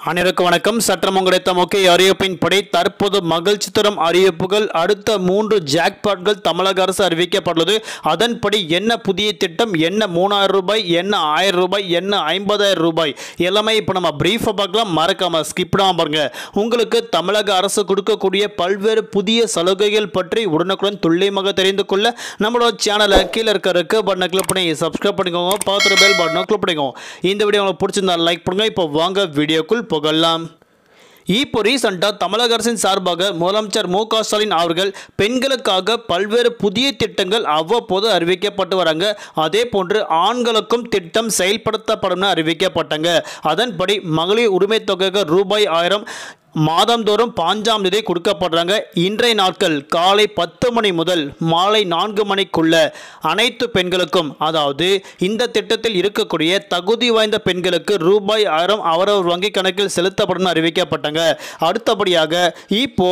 அனைவருக்கும் வணக்கம். சற்றம் கிடைத்த முக்கிய அறிவிப்பின்படி தற்போது மகிழ்ச்சி தரும் அறிவிப்புகள். அடுத்த 3 ஜாக்பாட்கள் தமிழக அரசு அறிவிக்கப்பட்டுள்ளது. அதன்படி என்ன புதிய திட்டம், என்ன 3000 ரூபாய், என்ன 1000 ரூபாய், என்ன 50000 ரூபாய் எல்லாமே இப்போ நம்ம பிரீஃபாக பார்க்கலாம். மறக்காம ஸ்கிப் பண்ணாம பாருங்க. உங்களுக்கு தமிழக அரசு கொடுக்கக்கூடிய பல்வேறு புதிய சலுகைகள் பற்றி உடனுக்குடன் துல்லியமாக தெரிந்து கொள்ள நம்மளோட சேனலை கீழே இருக்க ரெக்க பட்டனை கிளிக் பண்ணி சப்ஸ்கிரைப் பண்ணிக்கோங்க. பார்த்துட்டு பெல் பட்டனை கிளிக் பண்ணிக்கோங்க. இந்த வீடியோ உங்களுக்கு பிடிச்சிருந்தா லைக் பண்ணுங்க. இப்போ வாங்க வீடியோக்குள் போகலாம். இப்போ ரீசெண்டாக தமிழக அரசின் சார்பாக முதலமைச்சர் மு.க. ஸ்டாலின் அவர்கள் பெண்களுக்காக பல்வேறு புதிய திட்டங்கள் அவ்வப்போது அறிவிக்கப்பட்டு வராங்க. அதே போன்று ஆண்களுக்கும் திட்டம் செயல்படுத்தப்படும் அறிவிக்கப்பட்டாங்க. அதன்படி மகளிர் உரிமை தொகையாக ரூபாய் 1000 மாதந்தோறும் 5ஆம் தேதி கொடுக்கப்படுறாங்க. இன்றைய நாட்கள் காலை 10 மணி முதல் மாலை 4 மணிக்குள்ள அனைத்து பெண்களுக்கும், அதாவது இந்த திட்டத்தில் இருக்கக்கூடிய தகுதி வாய்ந்த பெண்களுக்கு ரூபாய் 1000 அவரவர் வங்கி கணக்கில் செலுத்தப்படும் அறிவிக்கப்பட்டாங்க. அடுத்தபடியாக இப்போ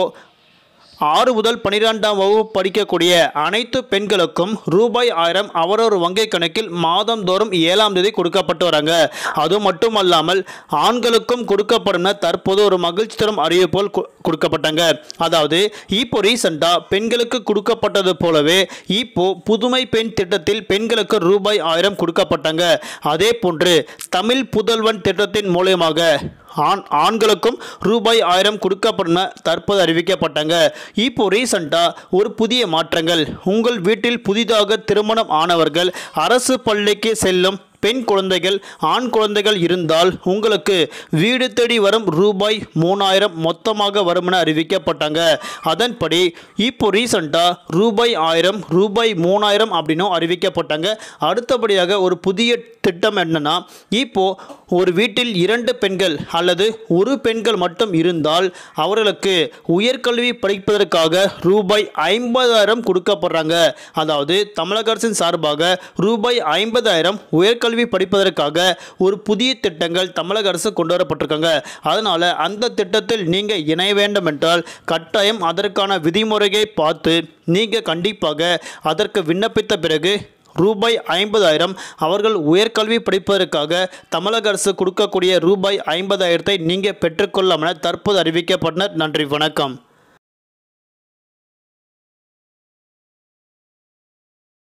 6 முதல் 12ஆம் வகுப்பு படிக்கக்கூடிய அனைத்து பெண்களுக்கும் ரூபாய் 1000 அவரவர் வங்கி கணக்கில் மாதந்தோறும் 7ஆம் தேதி கொடுக்கப்பட்டு வராங்க. அது மட்டுமல்லாமல் ஆண்களுக்கும் கொடுக்கப்படும் தற்போது ஒரு மகிழ்ச்சி தரும் அறிவிப்புகள் கொடுக்கப்பட்டாங்க. அதாவது இப்போ ரீசெண்டாக பெண்களுக்கு கொடுக்கப்பட்டது போலவே இப்போ புதுமை பெண் திட்டத்தில் பெண்களுக்கு ரூபாய் 1000 கொடுக்கப்பட்டாங்க. அதே போன்று தமிழ் புதல்வன் திட்டத்தின் மூலமாக ஆண்களுக்கும் ரூபாய் 1000 கொடுக்கப்படும் தற்போது அறிவிக்கப்பட்டாங்க. இப்போ ரீசெண்டாக ஒரு புதிய மாற்றங்கள். உங்கள் வீட்டில் புதிதாக திருமணம் ஆனவர்கள் அரசு பள்ளிக்கு செல்லும் பெண் குழந்தைகள், ஆண் குழந்தைகள் இருந்தால் உங்களுக்கு வீடு தேடி வரும் ரூபாய் 3000 மொத்தமாக வரும் என அறிவிக்கப்பட்டாங்க. அதன்படி இப்போ ரீசெண்டாக ரூபாய் 1000 ரூபாய் 3000 அப்படின்னும் அறிவிக்கப்பட்டாங்க. அடுத்தபடியாக ஒரு புதிய திட்டம் என்னன்னா, இப்போ ஒரு வீட்டில் 2 பெண்கள் அல்லது ஒரு பெண்கள் மட்டும் இருந்தால் அவர்களுக்கு உயர்கல்வி படிப்பதற்காக ரூபாய் 50000 கொடுக்கப்படுறாங்க. அதாவது தமிழக அரசின் சார்பாக ரூபாய் 50000 உயர்கல்வி படிப்பதற்காக ஒரு புதிய திட்டங்கள் தமிழக அரசு கொண்டு வரப்பட்டிருக்காங்க. அதனால அந்த திட்டத்தில் நீங்க இணைய வேண்டும் என்றால் கட்டாயம் அதற்கான விதிமுறையை பார்த்து நீங்க கண்டிப்பாக அதற்கு விண்ணப்பித்த பிறகு ரூபாய் 50000 அவர்கள் உயர்கல்வி படிப்பதற்காக தமிழக அரசு கொடுக்கக்கூடிய ரூபாய் 50000 நீங்கள் பெற்றுக்கொள்ளாமல் தற்போது அறிவிக்கப்பட்டனர். நன்றி, வணக்கம்.